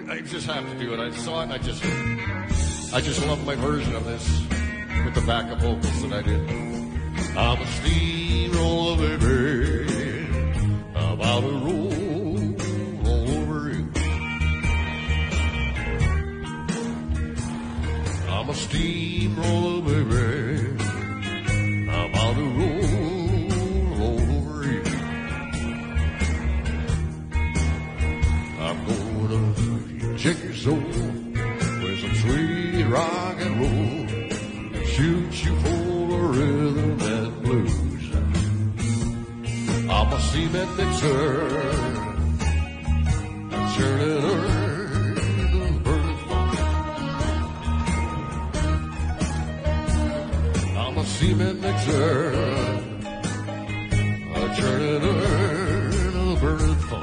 I just have to do it. I saw it and I just love my version of this with the backup vocals that I did. I'm a steamroller, baby, about to roll all over you. I'm a steamroller, baby, about to roll all over you. I'm gonna shake your soul with some sweet rock and roll, shoot you full of rhythm and blues. I'm a cement mixer, I'm churning earth, burning funk. I'm a cement mixer, I'm churning earth, burning funk.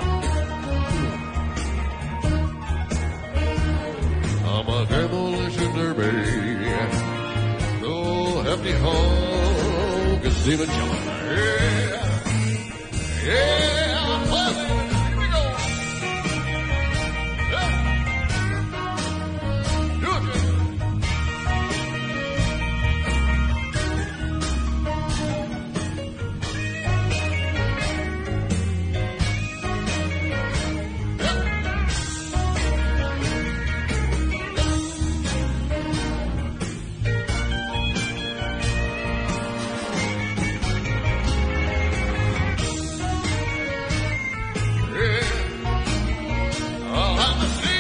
I'm a demolition derby, no hefty honk and Stephen John. Yeah, I'm buzzing. Here we go. Yeah. Do it. I'm a